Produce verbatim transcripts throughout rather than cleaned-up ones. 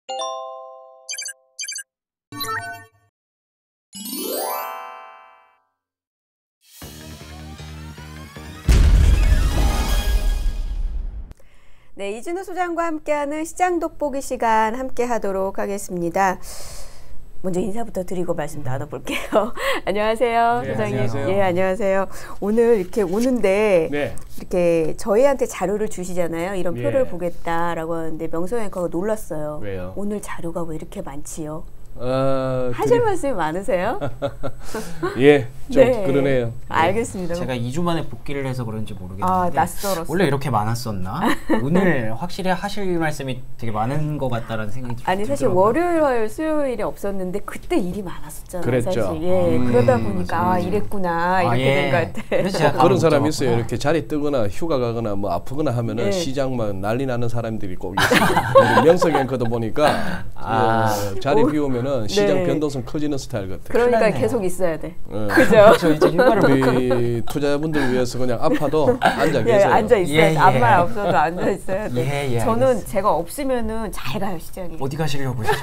네, 이준우 소장과 함께하는 시장 돋보기 시간 함께하도록 하겠습니다. 먼저 인사부터 드리고 말씀 나눠볼게요. 안녕하세요, 네, 소장님. 안녕하세요. 예, 안녕하세요. 오늘 이렇게 오는데 네. 이렇게 저희한테 자료를 주시잖아요. 이런 예. 표를 보겠다라고 하는데 명성 앵커가 놀랐어요. 왜요? 오늘 자료가 왜 이렇게 많지요? 어, 하실 드리... 말씀이 많으세요? 예, 좀 네. 그러네요. 알겠습니다. 제가 이 주 만에 복귀를 해서 그런지 모르겠는데 아, 낯설었어요. 원래 이렇게 많았었나? 오늘 확실히 하실 말씀이 되게 많은 것 같다라는 생각이 들어요. 아니 사실 월요일, 화요일, 수요일이 없었는데 그때 일이 많았었잖아요. 그랬죠. 사실. 예, 음, 그러다 보니까 맞아요. 아 이랬구나 아, 이렇게 예. 된 것 같아요. 그래서 제가 그런 사람이 못 있어요. 잡았구나. 이렇게 자리 뜨거나 휴가 가거나 뭐 아프거나 하면은 네. 시장 막 난리 나는 사람들이 꼭 있어요. 명석 앵커도 보니까 아. 어, 자리 비우면은 시장 네. 변동성 커지는 스타일 같아요. 그러니까 큰일 났네요. 계속 있어야 돼. 어. 그죠? 저 이제 휴가를 못 가. 우리 투자자분들 위해서 그냥 아파도 앉아 예, 계세요. 앉아 있어야 예, 돼. 예. 아무 말 없어도 앉아 있어야 돼. 예, 예, 저는 알겠습니다. 제가 없으면은 잘 가요 시장에. 어디 가시려고 하시죠?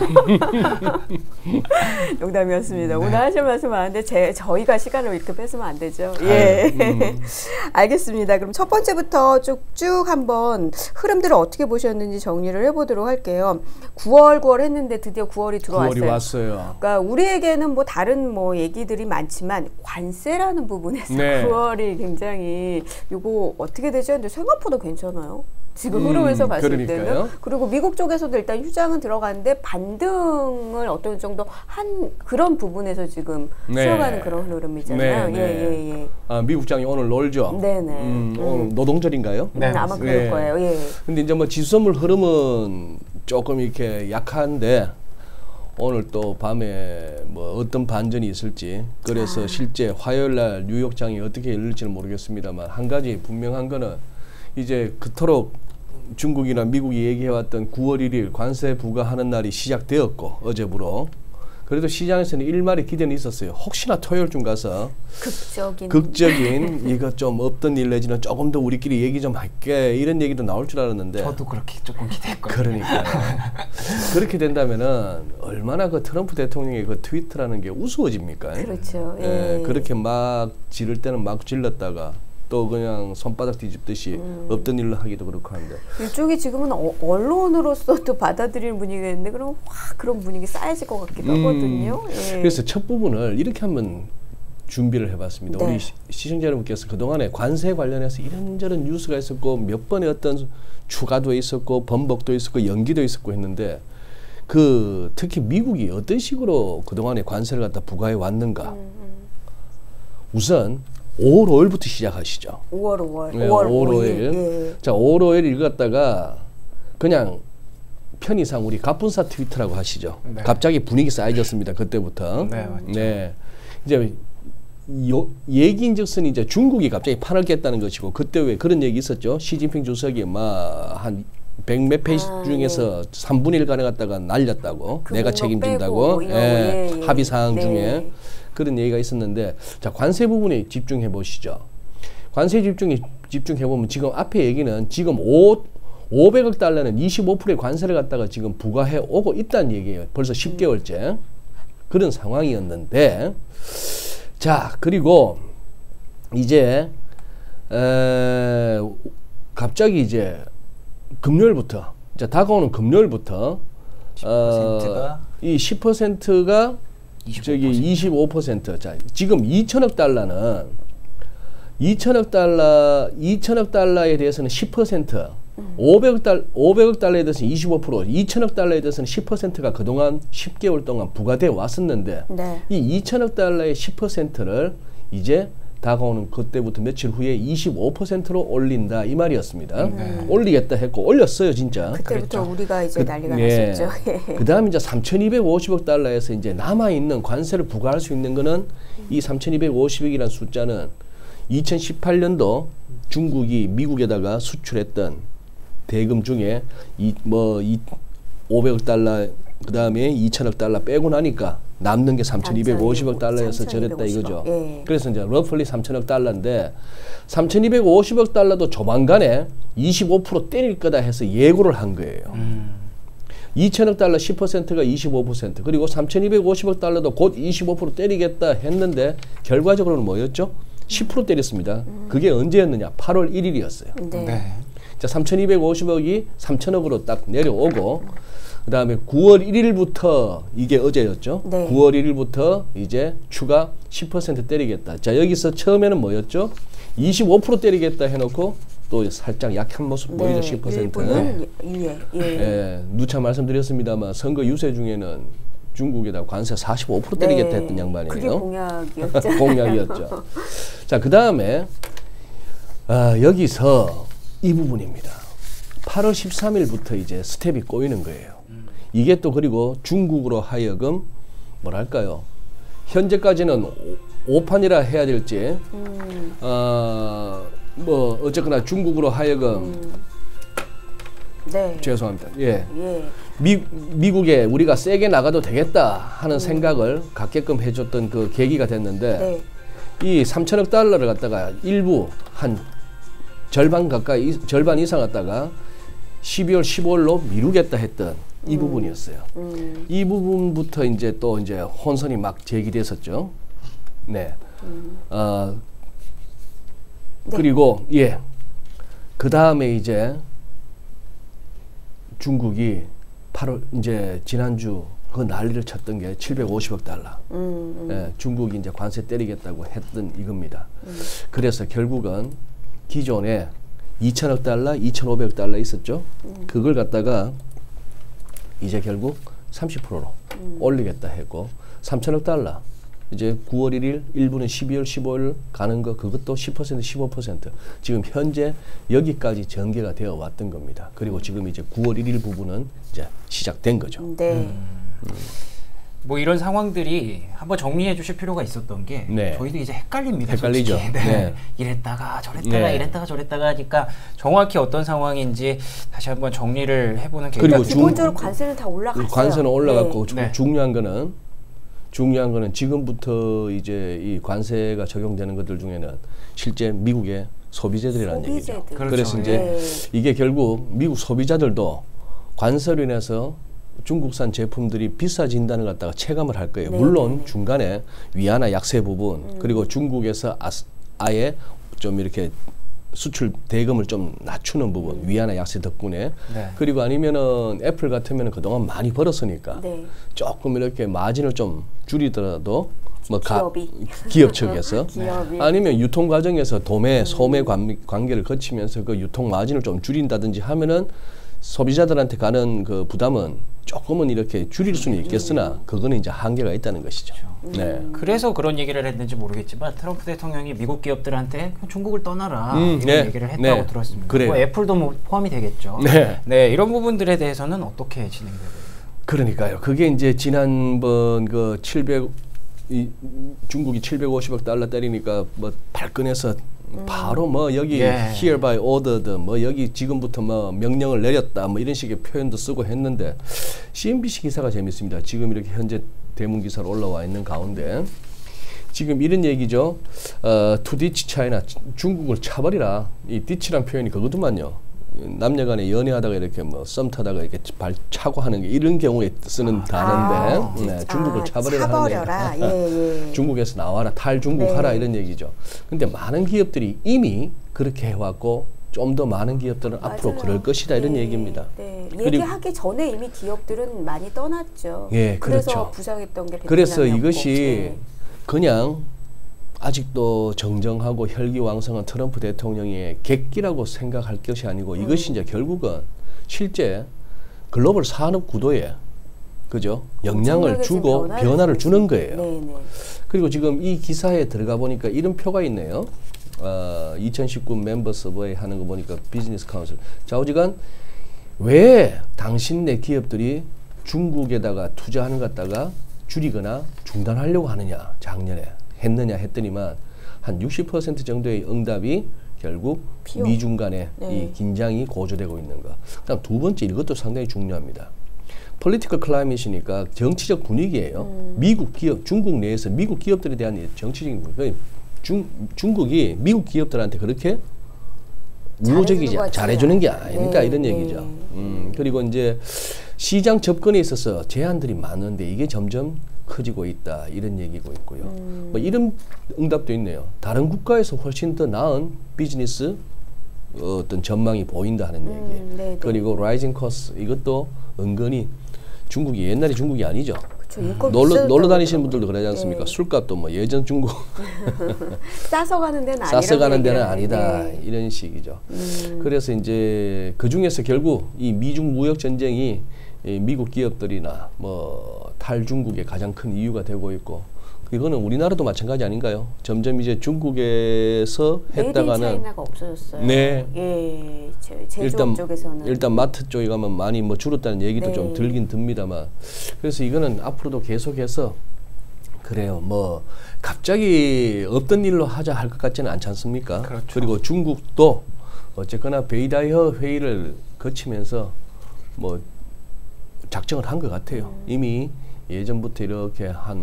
농담이었습니다. 네. 오늘 하실 말씀 많은데 제 저희가 시간을 이렇게 뺏으면 안 되죠. 아, 예. 음. 알겠습니다. 그럼 첫 번째부터 쭉쭉 한번 흐름들을 어떻게 보셨는지 정리를 해보도록 할게요. 구월 구월 했는데 드디어 구월이 들어왔어요. 구월이 왔어요. 그러니까 우리에게는 뭐 다른 뭐 얘기들이 많지만 관세라는 부분에서 네. 구월이 굉장히 이거 어떻게 되죠? 근데 생각보다 괜찮아요. 지금 음, 흐름에서 봤을 그러니까요. 때는. 그리고 미국 쪽에서도 일단 휴장은 들어갔는데 반등을 어떤 정도 한 그런 부분에서 지금 네. 쉬어가는 그런 흐름이잖아요. 네, 네. 예, 예, 예. 아, 미국장이 오늘 놀죠. 네네. 음, 음. 오늘 노동절인가요? 네, 음, 아마 맞습니다. 그럴 네. 거예요. 예. 근데 이제 뭐 지수선물 흐름은 조금 이렇게 약한데 오늘 또 밤에 뭐 어떤 반전이 있을지 그래서 아. 실제 화요일 날 뉴욕장이 어떻게 열릴지는 모르겠습니다만 한 가지 분명한 거는 이제 그토록 중국이나 미국이 얘기해왔던 구월 일일 관세 부과하는 날이 시작되었고 어제부로 그래도 시장에서는 일말의 기대는 있었어요. 혹시나 토요일쯤 가서 극적인 극적인 이거 좀 없던 일 내지는 조금 더 우리끼리 얘기 좀 할게 이런 얘기도 나올 줄 알았는데 저도 그렇게 조금 기대했거든요. 그러니까 그렇게 된다면은 얼마나 그 트럼프 대통령의 그 트위터라는 게 우스워집니까? 그렇죠. 예, 예. 그렇게 막 지를 때는 막 질렀다가 또 그냥 손바닥 뒤집듯이 음. 없던 일을 하기도 그렇고 한데 일종의 지금은 어, 언론으로서도 받아들이는 분위기가 있는데 그럼 확 그런 분위기 쌓여질 것 같기도 음, 하거든요. 예. 그래서 첫 부분을 이렇게 한번 준비를 해봤습니다. 네. 우리 시, 시청자 여러분께서 그동안에 관세 관련해서 이런저런 뉴스가 있었고 몇 번의 어떤 추가도 있었고 번복도 있었고 연기도 있었고 했는데 그 특히 미국이 어떤 식으로 그동안에 관세를 갖다 부과해 왔는가. 음, 우선 오월 오일부터 시작하시죠. 오월 오월 네, 오월 오월 오일. 오일. 예. 자, 오월 오일 읽었다가 그냥 편의상 우리 갑분사 트위터라고 하시죠. 네. 갑자기 분위기 쌓여졌습니다. 그때부터. 네, 맞죠. 네. 이제 요, 얘기인즉슨 이제 중국이 갑자기 판을 깼다는 것이고 그때 왜 그런 얘기 있었죠. 시진핑 주석이 막 한 백 몇 페이지 아, 중에서 예. 삼분의 일 가량 갖다가 날렸다고. 그 내가 목록 책임진다고. 빼고 이런 예, 거, 예, 예. 합의 사항 네. 중에 그런 얘기가 있었는데 자, 관세 부분에 집중해 보시죠. 관세 집중에 집중해 보면 지금 앞에 얘기는 지금 오 오백억 달러는 이십오 퍼센트의 관세를 갖다가 지금 부과해 오고 있다는 얘기예요. 벌써 십 개월째. 그런 상황이었는데 자, 그리고 이제 에, 갑자기 이제 금요일부터 자, 다가오는 금요일부터 십 퍼센트가 어, 이 십 퍼센트가 이십오 퍼센트. 저기 이십오 퍼센트. 자, 지금 이천억 달러는 이천억 달러 이천억 달러에 대해서는 십 퍼센트, 음. 오백억 달 오백억 달러에 대해서는 이십오 퍼센트, 이천억 달러에 대해서는 십 퍼센트가 그동안 십 개월 동안 부과돼 왔었는데 네. 이 이천억 달러의 십 퍼센트를 이제 다가오는 그때부터 며칠 후에 이십오 퍼센트로 올린다 이 말이었습니다. 네. 올리겠다 했고 올렸어요, 진짜. 그때부터 그랬죠. 우리가 이제 그, 난리가 예. 났었죠. 그 다음에 이제 삼천이백오십억 달러에서 이제 남아있는 관세를 부과할 수 있는 거는 이 삼천이백오십억이라는 숫자는 이천십팔 년도 중국이 미국에다가 수출했던 대금 중에 이 뭐 이 오백억 달러 그 다음에 이천억 달러 빼고 나니까 남는 게 삼천이백오십억 달러여서 저랬다 이거죠. 예. 그래서 이제 러플리 삼천억 달러인데 삼천이백오십억 달러도 조만간에 이십오 퍼센트 때릴 거다 해서 예고를 한 거예요. 음. 이천억 달러 십 퍼센트가 이십오 퍼센트 그리고 삼천이백오십억 달러도 곧 이십오 퍼센트 때리겠다 했는데 결과적으로는 뭐였죠? 십 퍼센트 때렸습니다. 음. 그게 언제였느냐? 팔월 일일이었어요. 네. 네. 자, 삼천이백오십억이 삼천억으로 딱 내려오고 그 다음에 구월 일일부터 이게 어제였죠. 네. 구월 일일부터 이제 추가 십 퍼센트 때리겠다. 자, 여기서 처음에는 뭐였죠? 이십오 퍼센트 때리겠다 해놓고 또 살짝 약한 모습 네. 보이죠. 십 퍼센트. 일부는 예. 예. 예, 누차 말씀드렸습니다만 선거 유세 중에는 중국에다 관세 사십오 퍼센트 때리겠다 네. 했던 양반이에요. 그게 공약이었죠. 공약이었죠. 자, 그 다음에 아, 여기서 이 부분입니다. 팔월 십삼일부터 이제 스텝이 꼬이는 거예요. 음. 이게 또 그리고 중국으로 하여금 뭐랄까요? 현재까지는 오판이라 해야 될지 음. 어, 뭐 어쨌거나 중국으로 하여금 음. 네. 죄송합니다. 예. 예. 미, 미국에 우리가 세게 나가도 되겠다 하는 음. 생각을 갖게끔 해줬던 그 계기가 됐는데 네. 이 삼천억 달러를 갖다가 일부 한 절반 가까이 절반 이상 갖다가 십이월 십오일로 미루겠다 했던 이 음. 부분이었어요. 음. 이 부분부터 이제 또 이제 혼선이 막 제기됐었죠. 네. 음. 어, 네. 그리고 예. 그 다음에 이제 중국이 팔월 이제 지난주 그 난리를 쳤던 게 칠백오십억 달러. 음, 음. 예, 중국이 이제 관세 때리겠다고 했던 이겁니다. 음. 그래서 결국은 기존에 이천억 달러, 이천오백억 달러 있었죠. 음. 그걸 갖다가 이제 결국 삼십 퍼센트로 음. 올리겠다 했고 삼천억 달러 이제 구월 일일, 일부는 십이월 십오일 가는 거 그것도 십 퍼센트, 십오 퍼센트 지금 현재 여기까지 전개가 되어 왔던 겁니다. 그리고 지금 이제 구월 일일 부분은 이제 시작된 거죠. 네. 음. 음. 뭐 이런 상황들이 한번 정리해 주실 필요가 있었던 게 네. 저희도 이제 헷갈립니다. 헷갈리죠. 네. 네. 이랬다가 저랬다가 네. 이랬다가 저랬다가 하니까 정확히 어떤 상황인지 다시 한번 정리를 해보는 게 그리고 기본적으로 관세는 다 올라갔어요. 관세는 올라갔고 네. 중요한 거는 중요한 거는 지금부터 이제 이 관세가 적용되는 것들 중에는 실제 미국의 소비자들이라는 소비자들. 얘기죠. 그렇죠. 그래서 이제 네. 이게 결국 미국 소비자들도 관세로 인해서 중국산 제품들이 비싸진다는 걸 갖다가 체감을 할 거예요. 네, 물론 네. 중간에 위안화 약세 부분 음. 그리고 중국에서 아, 아예 좀 이렇게 수출 대금을 좀 낮추는 부분 음. 위안화 약세 덕분에 네. 그리고 아니면은 애플 같으면 그동안 많이 벌었으니까 네. 조금 이렇게 마진을 좀 줄이더라도 뭐 기업이. 가, 기업 측에서 기업이. 아니면 유통 과정에서 도매 소매 관, 관계를 거치면서 그 유통 마진을 좀 줄인다든지 하면은 소비자들한테 가는 그 부담은 조금은 이렇게 줄일 수는 있겠으나 그거는 이제 한계가 있다는 것이죠. 그렇죠. 네. 그래서 그런 얘기를 했는지 모르겠지만 트럼프 대통령이 미국 기업들한테 중국을 떠나라 음, 이런 네. 얘기를 했다고 네. 들었습니다. 그래요. 뭐 애플도 뭐 포함이 되겠죠. 네. 네, 이런 부분들에 대해서는 어떻게 진행되고 있나요? 그러니까요. 그게 이제 지난번 그 칠백 이 중국이 칠백오십억 달러 때리니까 뭐 발끈해서 음. 바로 뭐 여기 예. hereby ordered 뭐 여기 지금부터 뭐 명령을 내렸다 뭐 이런 식의 표현도 쓰고 했는데 씨엔비씨 기사가 재밌습니다. 지금 이렇게 현재 대문 기사로 올라와 있는 가운데 지금 이런 얘기죠. 어, to ditch China 중국을 차버리라. 이 ditch란 표현이 그거더만요. 남녀간에 연애하다가 이렇게 뭐 썸 타다가 이렇게 발 차고 하는 게 이런 경우에 쓰는 단어인데 아, 네, 중국을 아, 차버리라 차버려라. 하는 얘기. 예, 예. 중국에서 나와라 탈중국하라 네. 이런 얘기죠. 근데 많은 기업들이 이미 그렇게 해왔고 좀 더 많은 기업들은 맞아요. 앞으로 그럴 것이다 이런 네, 얘기입니다. 네. 그리고- 얘기하기 전에 이미 기업들은 많이 떠났죠. 예, 그래서 그렇죠. 부상했던 게 그래서 베트남이었고. 이것이 네. 그냥 아직도 정정하고 혈기왕성한 트럼프 대통령의 객기라고 생각할 것이 아니고 음. 이것이 이제 결국은 실제 글로벌 산업 구도에 그죠 영향을 엄청나게 지금 주고 변화를 변화를 주고 주는 거예요. 네, 네. 그리고 지금 이 기사에 들어가 보니까 이런 표가 있네요. 어, 이천십구 멤버 서버에 하는 거 보니까 비즈니스 카운슬 좌우지간 왜 당신네 기업들이 중국에다가 투자하는 것 갖다가 줄이거나 중단하려고 하느냐 작년에 했느냐 했더니만 한 육십 퍼센트 정도의 응답이 결국 비용. 미중 간의 네. 이 긴장이 고조되고 있는 거. 그다음 두 번째 이것도 상당히 중요합니다. political climate이니까 정치적 분위기예요. 음. 미국 기업, 중국 내에서 미국 기업들에 대한 정치적인 분위기. 중 중국이 미국 기업들한테 그렇게 우호적이지 잘해주는 잘해주는 게 거지. 아니니까 네, 이런 네. 얘기죠. 음, 그리고 이제 시장 접근에 있어서 제한들이 많은데 이게 점점 커지고 있다 이런 얘기고 있고요. 음. 뭐 이런 응답도 있네요. 다른 국가에서 훨씬 더 나은 비즈니스 어떤 전망이 보인다 하는 얘기. 음, 그리고 라이징 코스트 이것도 은근히 중국이 옛날에 중국이 아니죠. 그쵸, 놀러, 놀러 다니시는 분들도 그러지 않습니까? 네. 술값도 뭐 예전 중국 싸서 가는 데는 아니다. 싸서 가는 데는 아니다. 네. 이런 식이죠. 음. 그래서 이제 그 중에서 결국 이 미중 무역 전쟁이 이 미국 기업들이나 뭐 탈중국의 가장 큰 이유가 되고 있고 이거는 우리나라도 마찬가지 아닌가요? 점점 이제 중국에서 했다가는 메이드 인 차이나가 없어졌어요. 네. 예, 제조업 일단, 쪽에서는 일단 마트 쪽에 가면 많이 뭐 줄었다는 얘기도 네. 좀 들긴 듭니다만 그래서 이거는 앞으로도 계속해서 그래요. 뭐 갑자기 없던 일로 하자 할 것 같지는 않지 않습니까? 그렇죠. 그리고 중국도 어쨌거나 베이다이어 회의를 거치면서 뭐 작정을 한 것 같아요. 음. 이미 예전부터 이렇게 한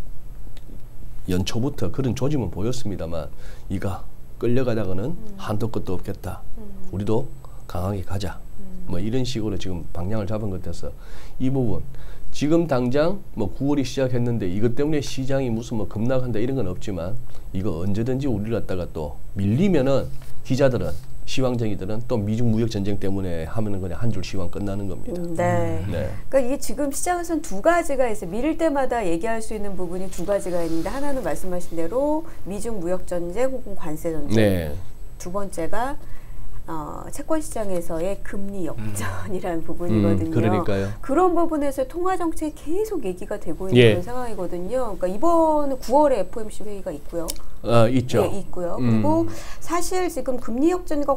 연초부터 그런 조짐은 보였습니다만 이가 끌려가다가는 음. 한도 끝도 없겠다. 음. 우리도 강하게 가자. 음. 뭐 이런 식으로 지금 방향을 잡은 것 같아서 이 부분 지금 당장 뭐 구월이 시작했는데 이것 때문에 시장이 무슨 뭐 급락한다 이런 건 없지만 이거 언제든지 우리를 갖다가 또 밀리면은 기자들은 시황쟁이들은 또 미중 무역 전쟁 때문에 하면은 그냥 한 줄 시황 끝나는 겁니다. 음, 네. 음, 네. 그러니까 이게 지금 시장에서는 두 가지가 있어요. 밀릴 때마다 얘기할 수 있는 부분이 두 가지가 있는데 하나는 말씀하신 대로 미중 무역 전쟁 혹은 관세 전쟁. 네. 두 번째가 어, 채권 시장에서의 금리 역전이라는 음. 부분이거든요. 음, 그러니까요. 그런 부분에서 통화 정책이 계속 얘기가 되고 있는 예. 그런 상황이거든요. 그러니까 이번 구월에 에프오엠씨 회의가 있고요. 어, 있죠. 네, 있고요. 음. 그리고 사실 지금 금리 역전과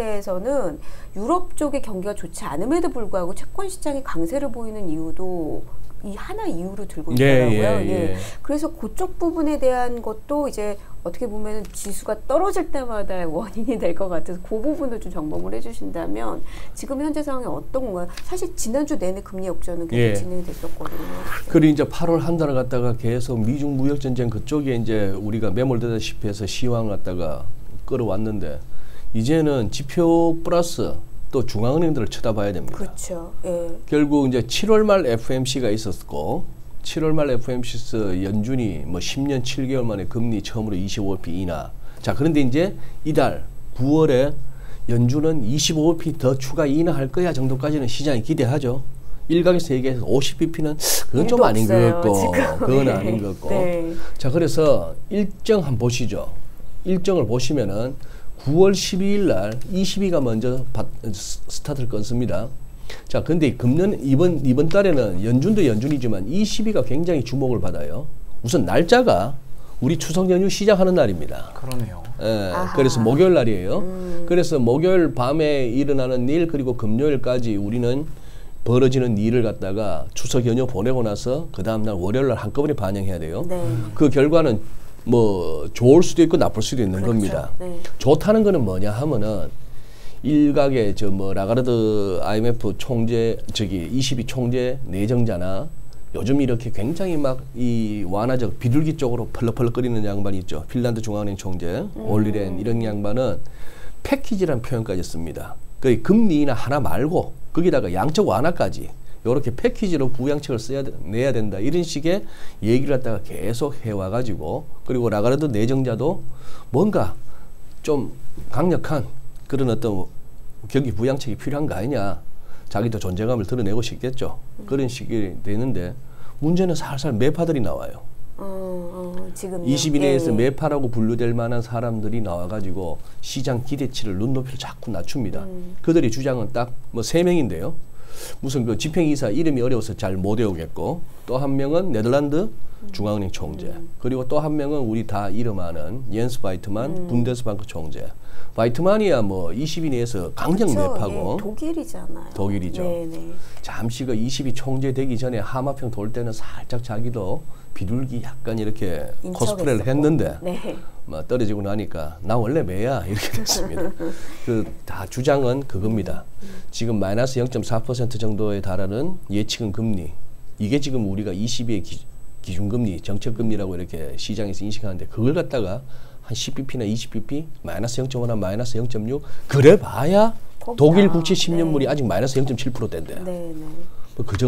관련돼서는 유럽 쪽의 경기가 좋지 않음에도 불구하고 채권 시장이 강세를 보이는 이유도 이 하나 이유로 들고 있더라고요. 예, 예, 예. 예. 그래서 그쪽 부분에 대한 것도 이제 어떻게 보면 지수가 떨어질 때마다 원인이 될 것 같아서 그 부분도 좀 점검을 해주신다면 지금 현재 상황이 어떤 건가요? 사실 지난주 내내 금리 역전은 계속 예. 진행이 됐었거든요. 그리고 이제 팔월 한 달을 갖다가 계속 미중 무역 전쟁 그쪽에 이제 우리가 매몰되다시피 해서 시황을 갖다가 끌어왔는데 이제는 지표 플러스 또 중앙은행들을 쳐다봐야 됩니다. 그렇죠. 예. 결국 이제 칠월 말 에프오엠씨가 있었고 칠월 말 에프오엠씨에서 연준이 뭐 십 년 칠 개월 만에 금리 처음으로 이십오 피 인하. 자, 그런데 이제 이달 구월에 연준은 이십오 피 더 추가 인하할 거야 정도까지는 시장이 기대하죠. 일각에서 얘기해서 오십 비피는 그건 좀 아닌 것 같고 지금. 그건 네. 아닌 것 같고. 네. 자, 그래서 일정 한번 보시죠. 일정을 보시면은 구월 십이일 날 이십이가 먼저 바, 스타트를 끊습니다. 자, 근데 금년 이번 이번 달에는 연준도 연준이지만 이십이가 굉장히 주목을 받아요. 우선 날짜가 우리 추석 연휴 시작하는 날입니다. 그러네요. 예, 그래서 목요일 날이에요. 음. 그래서 목요일 밤에 일어나는 일 그리고 금요일까지 우리는 벌어지는 일을 갖다가 추석 연휴 보내고 나서 그 다음 날 월요일 날 한꺼번에 반영해야 돼요. 네. 그 결과는 뭐 좋을 수도 있고 나쁠 수도 있는 그렇죠. 겁니다. 네. 좋다는 거는 뭐냐 하면은 일각의 저 뭐 라가르드 아이엠에프 총재 저기 이십이 총재 내정자나 요즘 이렇게 굉장히 막 이 완화적 비둘기 쪽으로 펄럭펄럭거리는 양반이 있죠. 핀란드 중앙은행 총재 음. 올리렌 이런 양반은 패키지라는 표현까지 씁니다. 그 금리 인하 하나 말고 거기다가 양적 완화까지 이렇게 패키지로 부양책을 써야 내야 된다 이런 식의 얘기를 갖다가 계속 해와가지고 그리고 라가르드 내정자도 뭔가 좀 강력한 그런 어떤 경기 부양책이 필요한 거 아니냐 자기도 존재감을 드러내고 싶겠죠. 음. 그런 식이 되는데 문제는 살살 매파들이 나와요. 어, 어, 지금 이십 일 내에서 예, 예. 매파라고 분류될 만한 사람들이 나와가지고 시장 기대치를 눈높이를 자꾸 낮춥니다. 음. 그들의 주장은 딱 뭐 세 명인데요. 무슨 그 집행이사 이름이 어려워서 잘 못 외우겠고 또 한 명은 네덜란드 중앙은행 총재 음. 그리고 또 한 명은 우리 다 이름 아는 옌스 바이트만 음. 분데스방크 총재. 바이트만이야 뭐 이십 위 내에서 강력 그쵸, 매파고 예, 독일이잖아요. 독일이죠. 네네. 잠시 그 이십 위 총재 되기 전에 하마평 돌 때는 살짝 자기도 비둘기 약간 이렇게 코스프레를 했는데 네. 뭐 떨어지고 나니까 나 원래 매야 이렇게 됐습니다. 그 다 주장은 그겁니다. 지금 마이너스 영 점 사 퍼센트 정도에 달하는 예측은 금리 이게 지금 우리가 이십 위의 기, 기준금리 정책금리라고 이렇게 시장에서 인식하는데 그걸 갖다가 한 십 비피나 이십 비피 마이너스 영 점 오나 마이너스 영 점 육 그래 봐야 독일 국채 십 년물이 네. 아직 마이너스 영 점 칠 퍼센트대인데 네, 네. 뭐 그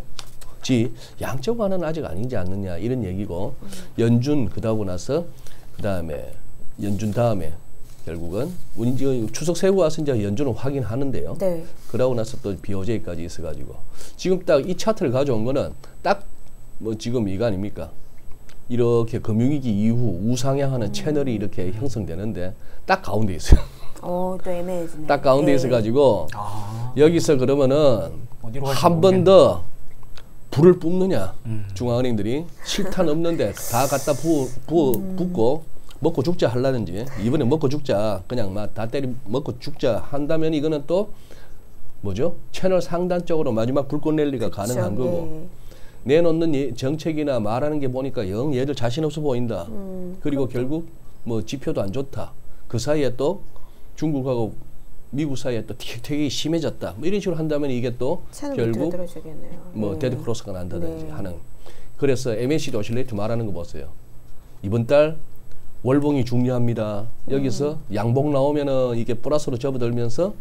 정도지 양적 완화는 아직 아니지 않느냐 이런 얘기고 음. 연준 그다고 나서 그 다음에 연준 다음에 결국은 우리 지금 추석 세고 와서 이제 연준은 확인하는데요. 네. 그러고 나서 또 비오제이까지 있어가지고 지금 딱 이 차트를 가져온 거는 딱 뭐 지금 이거 아닙니까? 이렇게 금융위기 이후 우상향하는 음. 채널이 이렇게 형성되는데 딱 가운데 있어요. 어, 또 애매해지네. 딱 가운데 예. 있어가지고 아. 여기서 그러면은 한 번 더 불을 뿜느냐 음. 중앙은행들이 실탄 없는데 다 갖다 부어, 부어 음. 붓고 먹고 죽자 하려는지 이번에 먹고 죽자 그냥 막 다 때리 먹고 죽자 한다면 이거는 또 뭐죠? 채널 상단적으로 마지막 불꽃 랠리가 그쵸, 가능한 거고 예. 내놓는 예, 정책이나 말하는 게 보니까 영 얘들 자신 없어 보인다. 음, 그리고 그렇죠. 결국 뭐 지표도 안 좋다. 그 사이에 또 중국하고 미국 사이에 또 되게 심해졌다. 뭐 이런 식으로 한다면 이게 또 결국 뭐 네. 데드 크로스가 난다든지 네. 하는. 그래서 엠에이씨디 오실레이트 말하는 거 보세요. 이번 달 월봉이 중요합니다. 여기서 음. 양봉 나오면은 이게 플러스로 접어들면서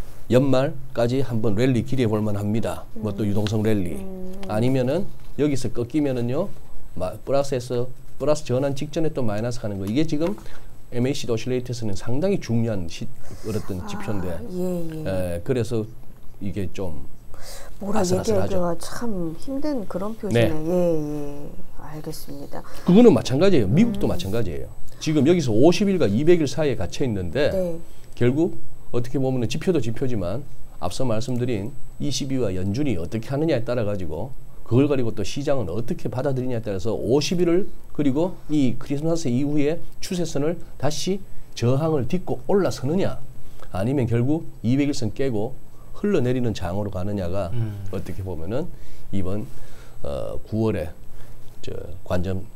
연말까지 한번 랠리 기대해 볼 만합니다. 음. 뭐 또 유동성 랠리. 음. 아니면은 여기서 꺾이면은요. 마, 플러스에서 플러스 전환 직전에 또 마이너스 가는 거. 이게 지금 엠에이씨디 오실레이트에서는 상당히 중요한 시, 어떤 지표인데. 아, 예, 예. 에, 그래서 이게 좀 뭐라 얘기하기가 참 힘든 그런 표시네. 네. 예, 예. 알겠습니다. 그거는 마찬가지예요. 미국도 음. 마찬가지예요. 지금 여기서 오십 일과 이백 일 사이에 갇혀 있는데 네. 결국 어떻게 보면 지표도 지표지만 앞서 말씀드린 이시비와 연준이 어떻게 하느냐에 따라 가지고 그걸 가지고 또 시장은 어떻게 받아들이냐에 따라서 오십 일을 그리고 이 크리스마스 이후에 추세선을 다시 저항을 딛고 올라서느냐 아니면 결국 이백 일선 깨고 흘러내리는 장으로 가느냐가 음. 어떻게 보면은 이번 어, 구월에 저 관점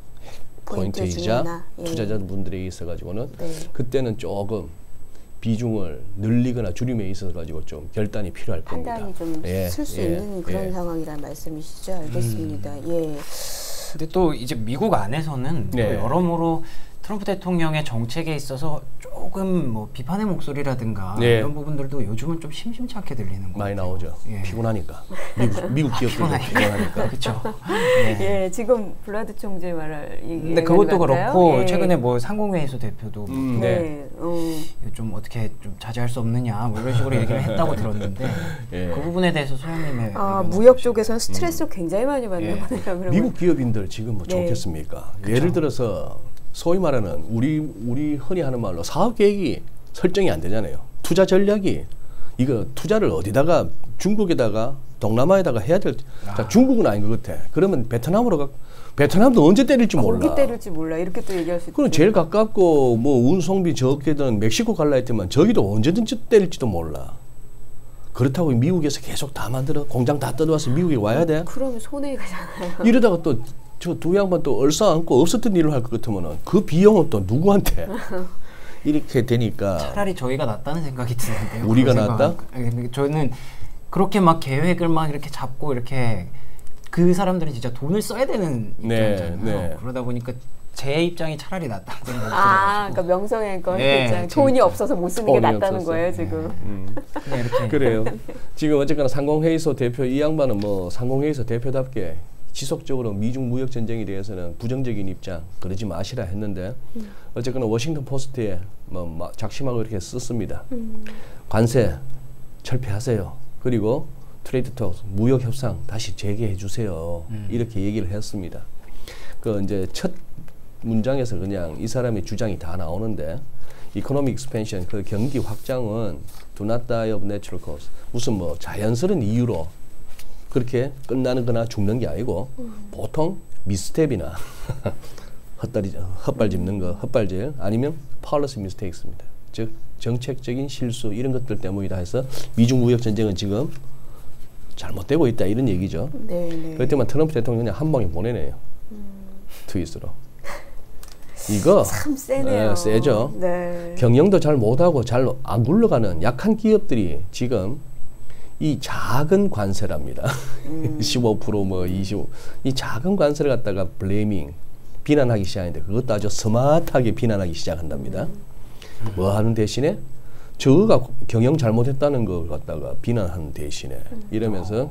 포인트이자 예. 투자자분들에게 있어가지고는 네. 그때는 조금 비중을 늘리거나 줄임에 있어가지고 좀 결단이 필요할 겁니다. 판단이 좀 쓸 수 예. 있는 그런 예. 상황이라는 말씀이시죠? 알겠습니다. 음. 예. 근데 또 이제 미국 안에서는 네. 또 여러모로 트럼프 대통령의 정책에 있어서 조금 뭐 비판의 목소리라든가 네. 이런 부분들도 요즘은 좀 심심치 않게 들리는 거 많이 같아요. 나오죠. 예. 피곤하니까. 미국, 미국 기업들도 아, 피곤하니까. 그렇죠. 예. 예, 지금 블라드 총재 말할 얘기. 근데 그것도 그렇고 예. 최근에 뭐 상공회의소 대표도 음, 네. 네. 어. 좀 어떻게 좀 자제할 수 없느냐 뭐 이런 식으로 얘기를 했다고 들었는데 예. 그 부분에 대해서 소장님의 아, 무역 쪽에서는 스트레스를 음. 굉장히 많이 받는 예. 거네요. 미국 기업인들 지금 뭐 네. 좋겠습니까? 그쵸. 예를 들어서 소위 말하는 우리 우리 흔히 하는 말로 사업 계획이 설정이 안 되잖아요. 투자 전략이 이거 투자를 어디다가 중국에다가 동남아에다가 해야 될 아. 자, 중국은 아닌 것 같아. 그러면 베트남으로 가 베트남도 언제 때릴지 몰라. 언제 때릴지 몰라. 이렇게 또 얘기할 수 있고. 그럼 제일 가깝고 뭐 운송비 적게든 멕시코 갈라 했지만 저기도 언제든지 때릴지도 몰라. 그렇다고 미국에서 계속 다 만들어 공장 다 뜯어와서 미국에 와야 돼? 그러면 손해가잖아요. 이러다가 또 저 두 양반 또 얼싸안고 없었던 일을 할 것 같으면은 그 비용은 또 누구한테 이렇게 되니까 차라리 저희가 낫다는 생각이 드는데요. 우리가 낫다? 저는 그렇게 막 계획을 막 이렇게 잡고 이렇게 그 사람들은 진짜 돈을 써야 되는 입장이잖아요. 네, 네. 그러다 보니까 제 입장이 차라리 낫다는 생각이 들어요. 아, 그러니까 명성의 건 네, 입장. 돈이 진짜. 없어서 못 쓰는 게 낫다는 없었어. 거예요, 지금. 네. 음. 그냥 이렇게. 그래요. 지금 어쨌거나 상공회의소 대표 이 양반은 뭐 상공회의소 대표답게 지속적으로 미중 무역 전쟁에 대해서는 부정적인 입장 그러지 마시라 했는데 음. 어쨌거나 워싱턴 포스트에 뭐 작심하고 이렇게 썼습니다. 음. 관세 철폐하세요. 그리고 트레이드 톡 무역 협상 다시 재개해 주세요. 음. 이렇게 얘기를 했습니다. 그 이제 첫 문장에서 그냥 이 사람의 주장이 다 나오는데 이코노믹 익스펜션 그 경기 확장은 do not die of natural cause 무슨 뭐 자연스러운 이유로 그렇게 끝나는 거나 죽는 게 아니고 음. 보통 미스텝이나 헛다리 헛발 짚는 거 헛발질 아니면 policy mistakes입니다. 즉 정책적인 실수 이런 것들 때문이다 해서 미중 무역 전쟁은 지금 잘못되고 있다 이런 얘기죠. 네네. 그럴 때만 트럼프 대통령이 한 방에 보내네요. 음. 트윗으로. 이거 참 세네요. 네, 세죠. 네. 경영도 잘 못하고 잘 안 굴러가는 약한 기업들이 지금 이 작은 관세랍니다. 음. 십오 퍼센트 뭐 이십오 이 작은 관세를 갖다가 블레이밍 비난하기 시작하는데 그것도 아주 스마트하게 비난하기 시작한답니다. 음. 뭐 하는 대신에 저가 경영 잘못했다는 걸 갖다가 비난하는 대신에 음. 이러면서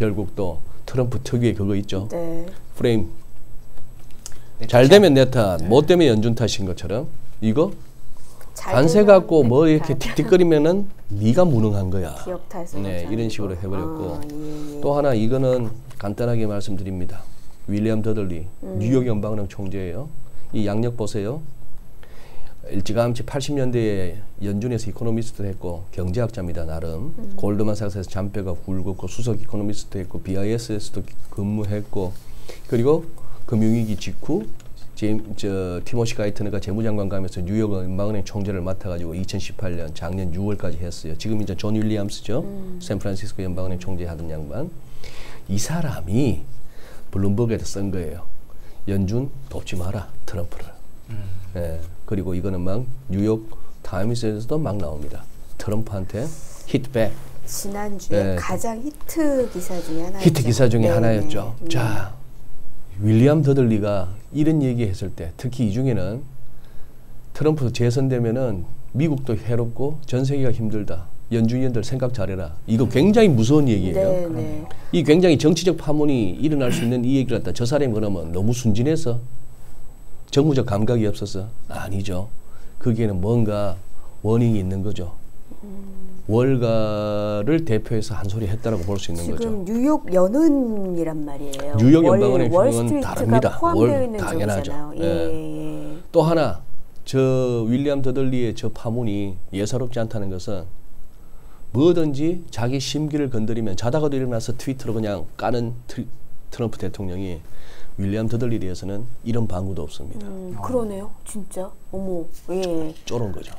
결국 또 트럼프 특유의 그거 있죠. 네. 프레임. 잘 되면 내 탓, 못 되면 연준 탓인 것처럼 이거 관세 갖고 뭐 이렇게 틱틱거리면은 네가 무능한 거야. 기업 탓을 네, 이런 식으로 해버렸고 아, 예, 예. 또 하나 이거는 간단하게 말씀드립니다. 윌리엄 더들리 음. 뉴욕 연방은행 총재예요. 이 양력 보세요. 일찌감치 팔십 년대에 연준에서 이코노미스트 했고 경제학자입니다. 나름 음. 골드만삭스에서 잔뼈가 굵었고 수석 이코노미스트 했고 비아이에스에서도 근무했고 그리고 금융위기 직후 제임, 저, 티모시 가이트너가 재무장관 가면서 뉴욕 연방은행 총재를 맡아가지고 이천십팔 년 작년 유월까지 했어요. 지금 이제 존 윌리엄스죠. 음. 샌프란시스코 연방은행 총재 하던 양반. 이 사람이 블룸버그에다 쓴 거예요. 연준 돕지 마라 트럼프를. 음. 예, 그리고 이거는 막 뉴욕 타임스에서도 막 나옵니다. 트럼프한테 히트백. 지난주에 네. 가장 히트 기사 중에 하나였죠. 히트 기사 중에 네, 하나였죠. 네. 자, 윌리엄 더들리가 이런 얘기했을 때, 특히 이 중에는 트럼프 재선되면은 미국도 해롭고 전 세계가 힘들다. 연준위원들 생각 잘해라. 이거 굉장히 무서운 얘기예요. 네, 네. 이 굉장히 정치적 파문이 일어날 수 있는 이 얘기를 갖다 저 사람이 그러면 너무 순진해서 정무적 감각이 없어서 아니죠. 거기에는 뭔가 원인이 있는 거죠. 음. 월가를 대표해서 한 소리 했다라고 볼 수 있는 지금 거죠. 지금 뉴욕 연은이란 말이에요. 뉴욕 연방은행 평은 다릅니다. 포함되어 있는 당연하죠. 예, 예. 또 하나 저 윌리엄 더들리의 저 파문이 예사롭지 않다는 것은 뭐든지 자기 심기를 건드리면 자다가도 일어나서 트위터로 그냥 까는 트, 트럼프 대통령이 윌리엄 더들리에 대해서는 이런 방구도 없습니다. 음, 그러네요. 진짜. 어머. 예. 쫄은 거죠.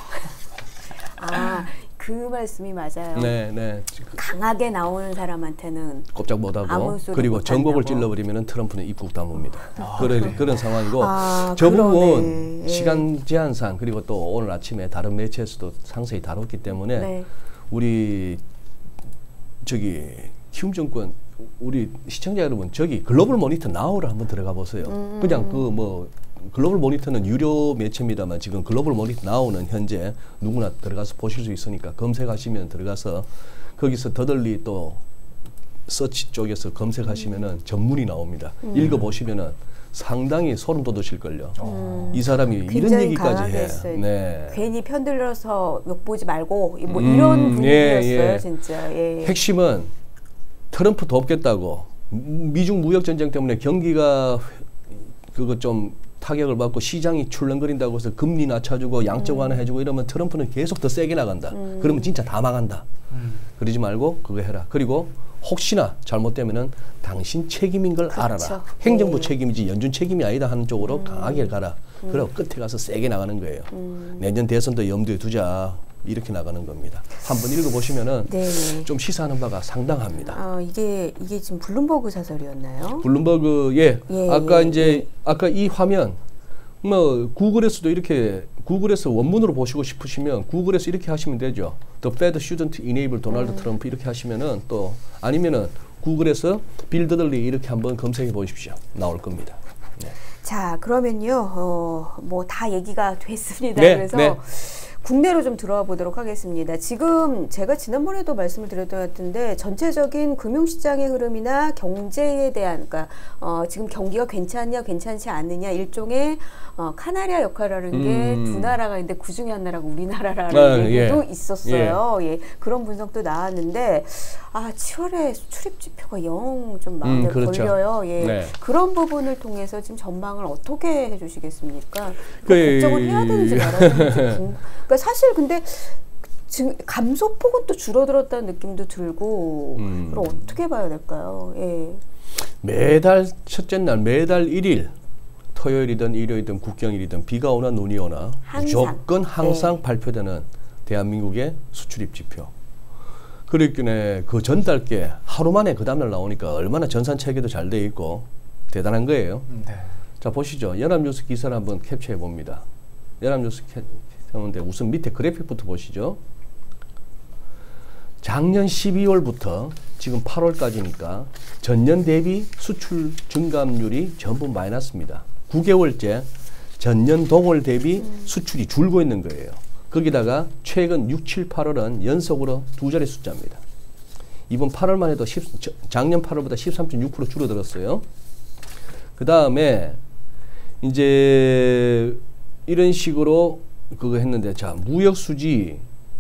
아, 그 말씀이 맞아요. 네, 네. 강하게 나오는 사람한테는 꼼짝 못하고 그리고 전곡을 찔러버리면 트럼프는 입국 다뭅니다. 아, 그런 그래. 그런 상황이고 아, 저 부분 예. 시간 제한상 그리고 또 오늘 아침에 다른 매체에서도 상세히 다뤘기 때문에 네. 우리 저기 키움 정권 우리 시청자 여러분 저기 글로벌 모니터 나우를 한번 들어가 보세요. 음. 그냥 그 뭐 글로벌 모니터는 유료 매체입니다만 지금 글로벌 모니터 나오는 현재 누구나 들어가서 보실 수 있으니까 검색하시면 들어가서 거기서 더들리 또 서치 쪽에서 검색하시면은 음. 전문이 나옵니다. 음. 읽어보시면은 상당히 소름 돋으실걸요. 음. 이 사람이 이런 얘기까지 해. 네. 괜히 편들려서 욕보지 말고 뭐 음. 이런 분위기였어요. 예, 예. 진짜. 예, 예. 핵심은 트럼프 돕겠다고 미중 무역 전쟁 때문에 경기가 그거 좀 타격을 받고 시장이 출렁거린다고 해서 금리 낮춰주고 양적 완화 음. 해주고 이러면 트럼프는 계속 더 세게 나간다. 음. 그러면 진짜 다 망한다. 음. 그러지 말고 그거 해라. 그리고 혹시나 잘못되면은 당신 책임인 걸 그렇죠. 알아라. 행정부 네. 책임이지 연준 책임이 아니다 하는 쪽으로 음. 강하게 가라. 음. 그리고 끝에 가서 세게 나가는 거예요. 음. 내년 대선도 염두에 두자. 이렇게 나가는 겁니다. 한번 읽어보시면은 네. 좀 시사하는 바가 상당합니다. 아, 이게 이게 지금 블룸버그 사설이었나요? 블룸버그 예, 예 아까 예, 이제 예. 아까 이 화면 뭐 구글에서도 이렇게 구글에서 원문으로 보시고 싶으시면 구글에서 이렇게 하시면 되죠. The Fed shouldn't enable Donald 음. Trump 이렇게 하시면은 또 아니면은 구글에서 빌 더들리 이렇게 한번 검색해 보십시오. 나올 겁니다. 네. 자 그러면요, 어, 뭐 다 얘기가 됐습니다. 네, 그래서. 네. 국내로 좀 들어와 보도록 하겠습니다. 지금 제가 지난번에도 말씀을 드렸던 것 같은데 전체적인 금융시장의 흐름이나 경제에 대한 그러니까 어, 지금 경기가 괜찮냐 괜찮지 않느냐 일종의 어, 카나리아 역할을 하는 게 두 음. 나라가 있는데 그중에 한 나라가 우리나라라는 아, 얘기도 예. 있었어요. 예. 예. 그런 분석도 나왔는데 아 칠월에 수출입 지표가 영 좀 마음에 음, 그렇죠. 걸려요. 예. 네. 그런 부분을 통해서 지금 전망을 어떻게 해주시겠습니까? 그, 걱정을 해야 되는지 말아야 되는지 그러니까 사실 근데 지금 감소폭은 또 줄어들었다는 느낌도 들고 음. 그럼 어떻게 봐야 될까요? 예. 매달 첫째 날 매달 일 일 토요일이든 일요일이든 국경일이든 비가 오나 눈이 오나 항상. 무조건 항상 네. 발표되는 대한민국의 수출입 지표. 그랬기에 그 전달께 하루 만에 그 다음날 나오니까 얼마나 전산 체계도 잘 돼 있고 대단한 거예요. 네. 자 보시죠. 연합뉴스 기사를 한번 캡처해 봅니다. 연합뉴스 캡처하는데 우선 밑에 그래픽부터 보시죠. 작년 십이월부터 지금 팔월까지니까 전년 대비 수출 증감률이 전부 마이너스입니다. 구 개월째 전년 동월 대비 음. 수출이 줄고 있는 거예요. 거기다가 최근 육, 칠, 팔월은 연속으로 두 자리 숫자입니다. 이번 팔월만 해도 십, 작년 팔월보다 십삼 점 육 퍼센트 줄어들었어요. 그 다음에 이제 이런 식으로 그거 했는데, 자, 무역 수지,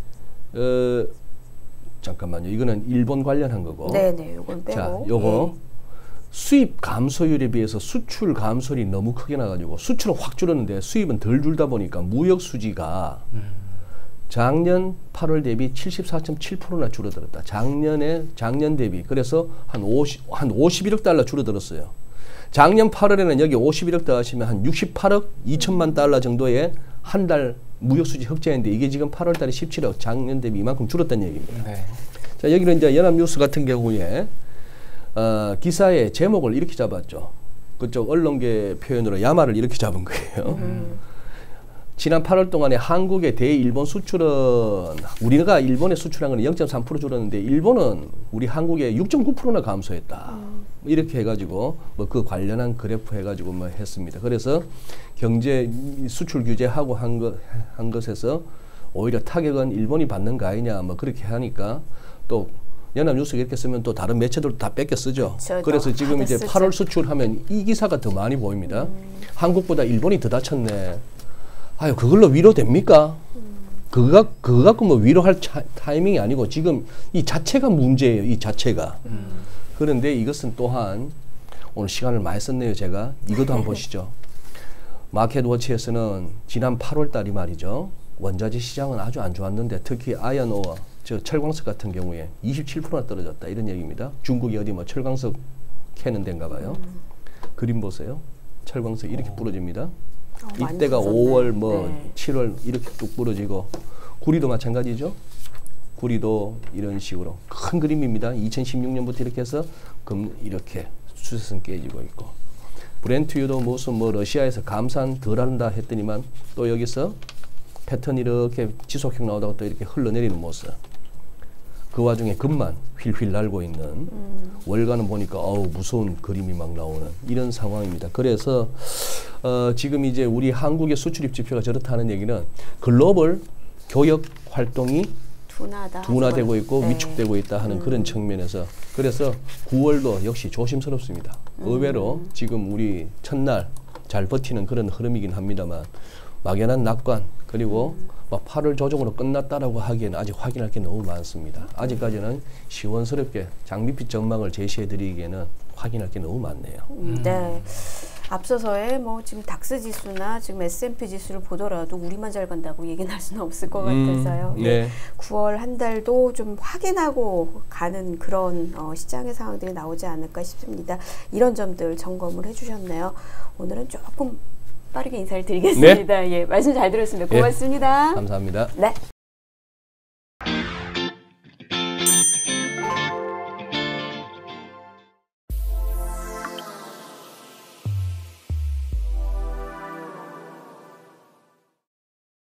어, 잠깐만요. 이거는 일본 관련한 거고. 네네, 요건 빼고. 자, 요거 예. 수입 감소율에 비해서 수출 감소율이 너무 크게 나가지고 수출은 확 줄었는데 수입은 덜 줄다 보니까 무역 수지가 음. 작년 팔월 대비 칠십사 점 칠 퍼센트나 줄어들었다. 작년에 작년 대비 그래서 한 오십, 한 오십일억 달러 줄어들었어요. 작년 팔월에는 여기 오십일억 달러 하시면 한 육십팔억 이천만 달러 정도의 한 달 무역 수지 흑자인데 이게 지금 팔월 달에 십칠억, 작년 대비 이만큼 줄었다는 얘기입니다. 네. 자, 여기는 이제 연합뉴스 같은 경우에 어, 기사의 제목을 이렇게 잡았죠. 그쪽 언론계 표현으로 야마를 이렇게 잡은 거예요. 음. 지난 팔월 동안에 한국의 대일본 수출은 우리가 일본에 수출한 건 영 점 삼 퍼센트 줄었는데 일본은 우리 한국의 육 점 구 퍼센트나 감소했다. 음. 이렇게 해가지고 뭐 그 관련한 그래프 해가지고 뭐 했습니다. 그래서 경제 수출 규제하고 한 것 한 것에서 오히려 타격은 일본이 받는 거 아니냐 뭐 그렇게 하니까 또 연합뉴스가 이렇게 쓰면 또 다른 매체들도 다 뺏겨 쓰죠. 그렇죠. 그래서 지금 이제 쓰죠. 팔월 수출하면 이 기사가 더 많이 보입니다. 음. 한국보다 일본이 더 다쳤네. 아유, 그걸로 위로됩니까? 음. 그거, 그거 갖고 뭐 위로할 차, 타이밍이 아니고 지금 이 자체가 문제예요. 이 자체가. 음. 그런데 이것은 또한 오늘 시간을 많이 썼네요. 제가. 이것도 한번 보시죠. 마켓워치에서는 지난 팔월 달이 말이죠. 원자재 시장은 아주 안 좋았는데 특히 아이언오어, 저 철광석 같은 경우에 이십칠 퍼센트나 떨어졌다. 이런 얘기입니다. 중국이 어디 뭐 철광석 캐는 데인가 봐요. 음. 그림 보세요. 철광석 이렇게 오. 부러집니다. 어, 이때가 오월 뭐 네. 칠월 이렇게 쭉 부러지고 구리도 마찬가지죠. 구리도 이런 식으로 큰 그림입니다. 이천십육 년부터 이렇게 해서 금 이렇게 수세선 깨지고 있고 브렌트유도 무슨 뭐 러시아에서 감산 덜 한다 했더니만 또 여기서 패턴 이렇게 지속형 나오다가 또 이렇게 흘러내리는 모습. 그 와중에 금만 휠휠 날고 있는 음. 월가는 보니까 어우 무서운 그림이 막 나오는 이런 상황입니다. 그래서 어, 지금 이제 우리 한국의 수출입 지표가 저렇다는 얘기는 글로벌 교역 활동이 둔하다. 둔화되고 있고 네. 위축되고 있다 하는 음. 그런 측면에서 그래서 구월도 역시 조심스럽습니다. 음. 의외로 지금 우리 첫날 잘 버티는 그런 흐름이긴 합니다만 막연한 낙관 그리고 음. 막 팔월 조정으로 끝났다라고 하기에는 아직 확인할 게 너무 많습니다. 아직까지는 시원스럽게 장밋빛 전망을 제시해드리기에는 확인할 게 너무 많네요. 음. 네. 앞서서의 뭐 지금 닥스 지수나 지금 에스 앤 피 지수를 보더라도 우리만 잘 간다고 얘기는 할 수는 없을 것 음, 같아서요. 네. 구월 한 달도 좀 확인하고 가는 그런 어, 시장의 상황들이 나오지 않을까 싶습니다. 이런 점들 점검을 해주셨네요. 오늘은 조금 빠르게 인사를 드리겠습니다. 네. 예, 말씀 잘 들었습니다. 고맙습니다. 네. 감사합니다. 네.